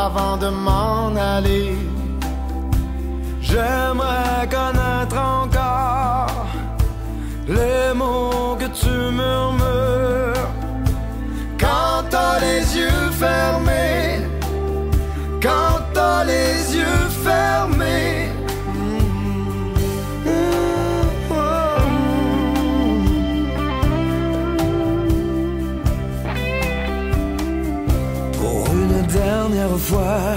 avant de m'en aller. J'aimerais connaître encore les mots que tu murmures quand t'as les yeux fermés, quand t'as les yeux fermés. Pour une dernière fois,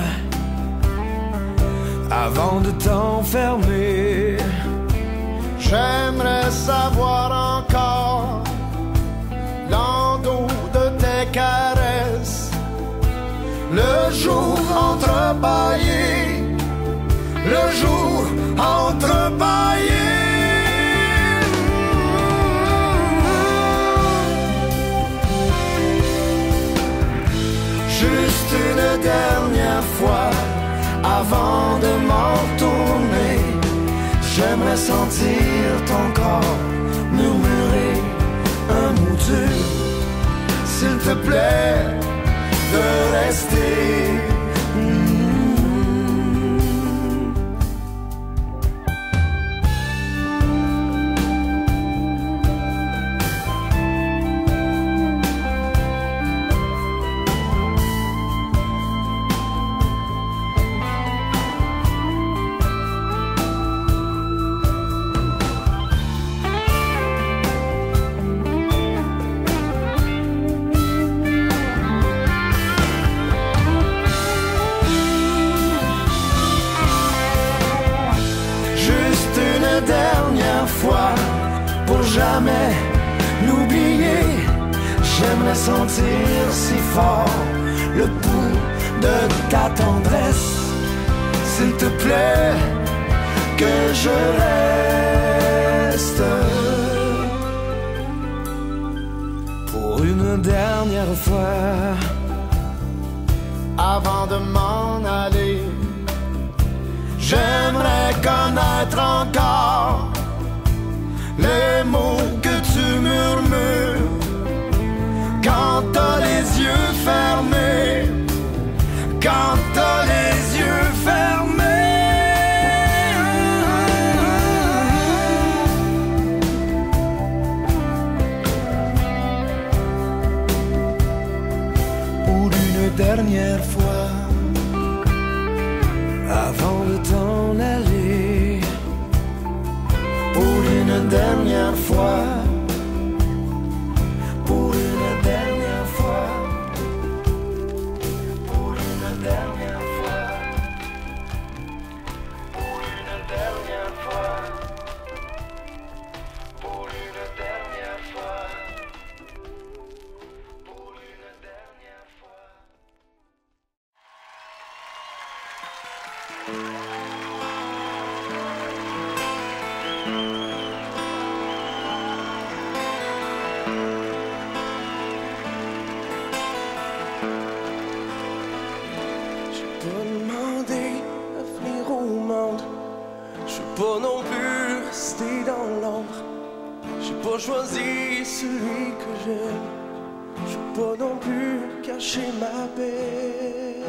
avant de t'enfermer, j'aimerais savoir encore l'endos de tes caresses, le jour entrebâillé, le jour entrebâillé. Juste une dernière fois, avant de m'en retourner, j'aimerais sentir ton corps murmurer un mot dur. S'il te plaît, de rester. Dernière fois, pour jamais l'oublier, j'aimerais sentir si fort le pouls de ta tendresse. S'il te plaît, que je reste pour une dernière fois, avant de m'en aller. J'aimerais connaître encore les mots que tu murmures quand t'as les yeux fermés, quand t'as les yeux fermés. Pour une dernière fois, avant de t'en aller, pour une dernière fois, pour une dernière fois, pour une dernière fois, pour une dernière fois, pour une dernière fois, pour une dernière fois. J'ai pas demandé à venir au monde, je veux pas non plus rester dans l'ombre. J'ai pas choisi celui que j'aime, je veux pas non plus cacher ma paix.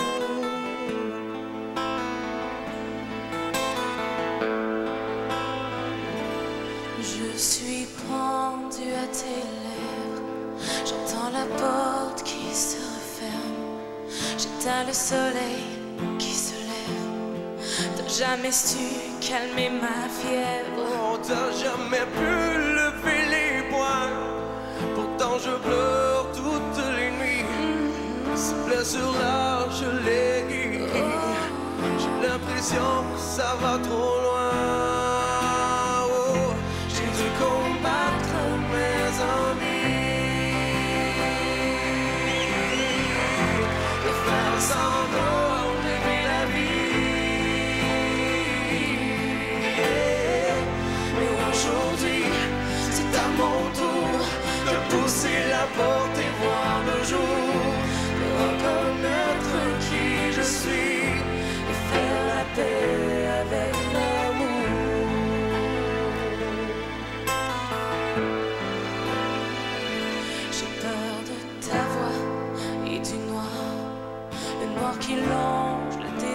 Je suis pendu à tes lèvres, j'entends la porte qui se referme, j'éteins le soleil qui se lève. T'as jamais su calmer ma fièvre. Oh, t'as jamais pu lever les poings, pourtant je pleure toutes les nuits. Ces blessures-là, je les guéris. J'ai l'impression que ça va trop loin. Combattre mes ennuis, de faire semblant d'aimer la vie. Mais aujourd'hui, c'est à mon tour de pousser la porte et voir le jour, de reconnaître qui je suis et faire la paix avec l'amour.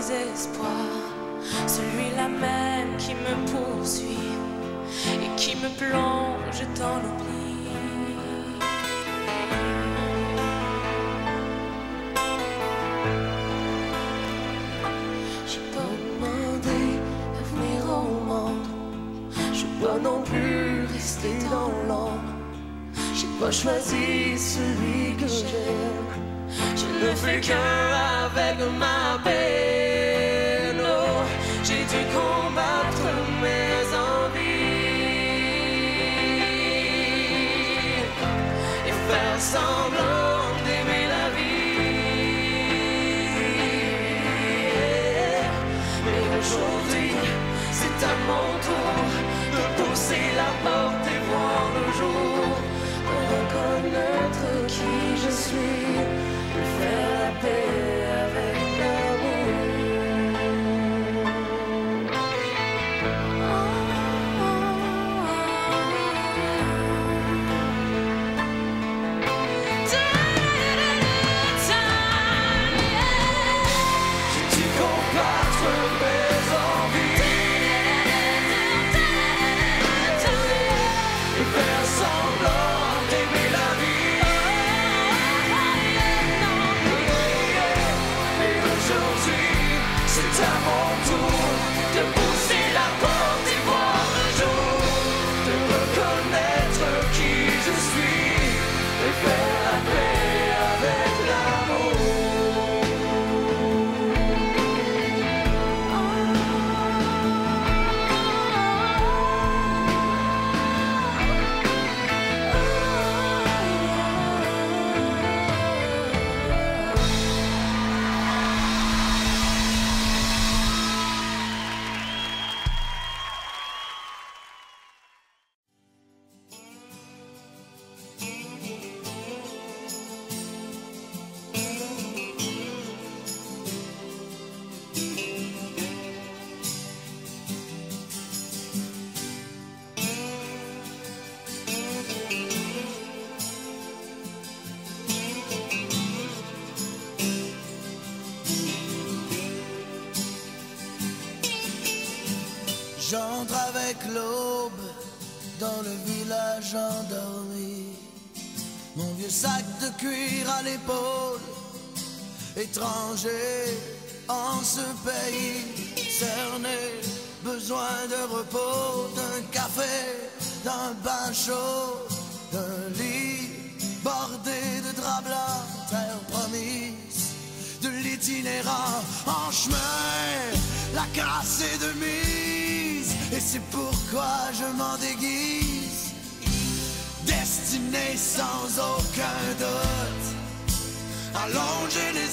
désespoir, celui-là même qui me poursuit et qui me plonge dans l'oubli. J'ai pas demandé à venir au monde, j'ai pas non plus resté dans l'ombre. J'ai pas choisi celui que j'aime, je ne fais qu'un avec ma peine. Oh, j'ai dû combattre mes envies et faire semblant d'aimer la vie. Mais aujourd'hui, c'est à mon tour de pousser la porte et voir le jour, de reconnaître qui je suis, de faire la paix avec l'amour. J'ai dû combattre mes envies et faire semblant d'aimer la vie. Mais aujourd'hui, c'est à mon tour de pousser la porte et voir le jour, de reconnaître qui je suis et faire la paix avec l'amour. J'entre avec l'aube dans le village endormi, mon vieux sac de cuir à l'épaule, étranger en ce pays cerné, besoin de repos, d'un café, d'un bain chaud, d'un lit bordé de draps blancs, terre promise, de l'itinérant en chemin, la casse est de mise, et c'est pourquoi je m'en déguise, destiné sans aucun doute à longer les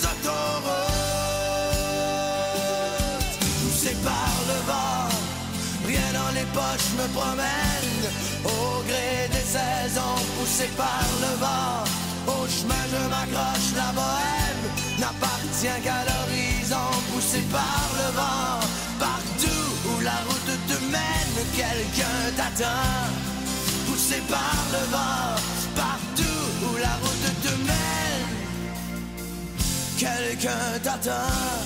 autoroutes, poussé par le vent, rien dans les poches me promène, au gré des saisons, poussé par le vent, au chemin je m'accroche, la bohème n'appartient qu'à l'horizon, poussé par le vent, partout où la route te mène, quelqu'un t'attend, poussé par le vent, partout où la route te mène, quelqu'un t'attend.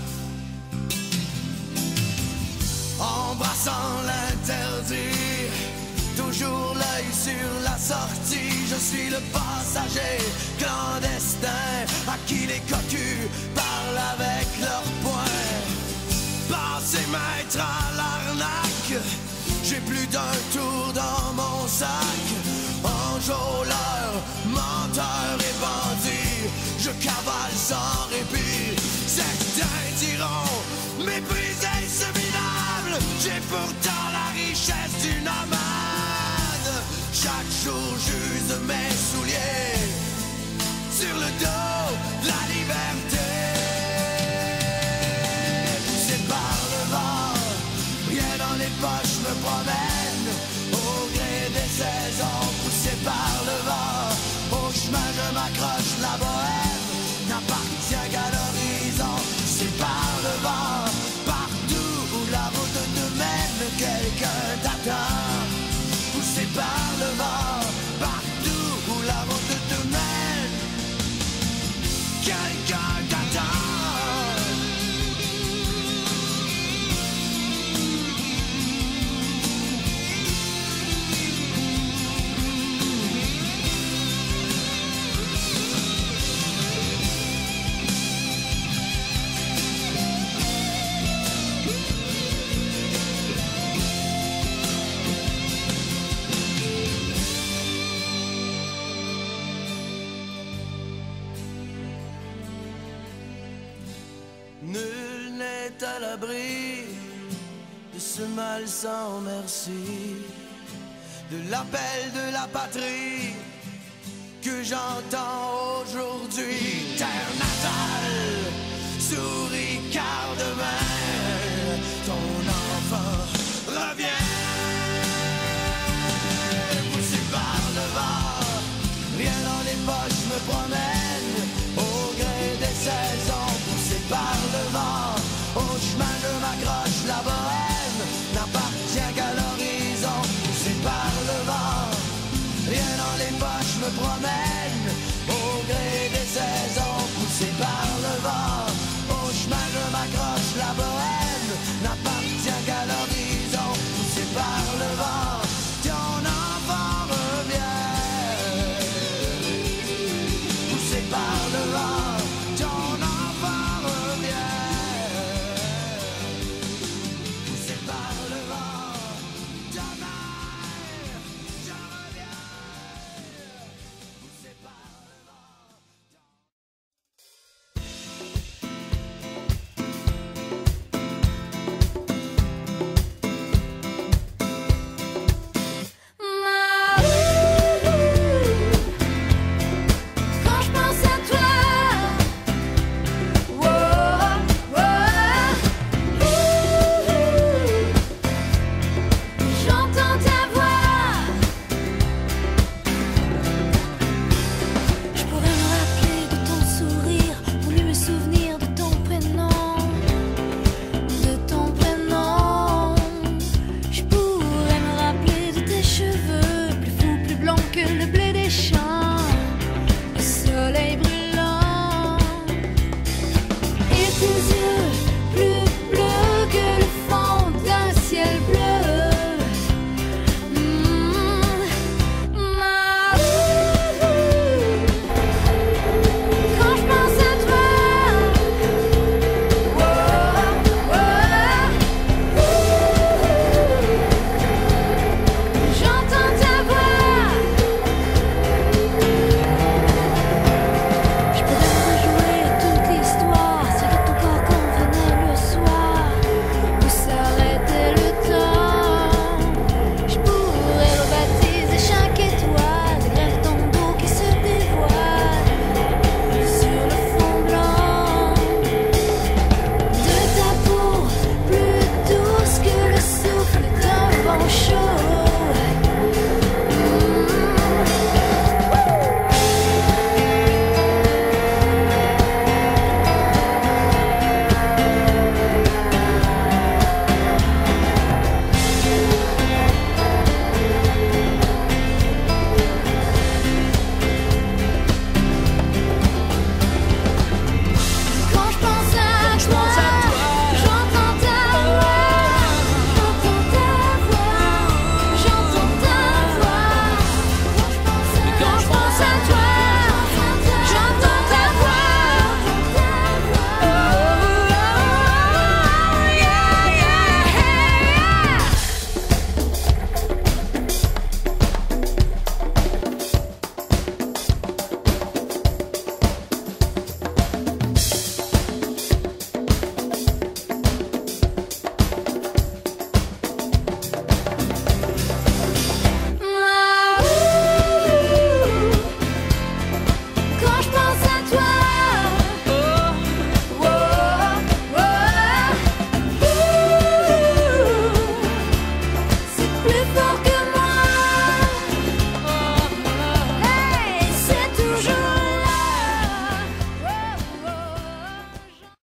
Embrassant l'interdit, toujours l'œil sur la sortie, je suis le passager clandestin à qui les cocus parlent avec leurs poings. Passez maître à l'arnaque, j'ai plus d'un tour dans mon sac, enjôleur, menteur et bandit, je cavale sans répit. Certains diront, méprisé ce minable, j'ai pourtant la richesse du nomade. Chaque jour j'use mes souliers sur le dos de la liberté. Poussé par le vent, rien dans les poches me promène, au gré des saisons, poussé par le l'abri de ce mal sans merci, de l'appel de la patrie que j'entends aujourd'hui. Terre natale, souris car demain ton enfant revient. Poussé par le vent, rien dans les poches, me promène au gré des saisons. Poussé par le vent, au chemin je m'accroche, la bohème n'appartient qu'à l'horizon. Poussé par le vent, rien dans les poches, me promène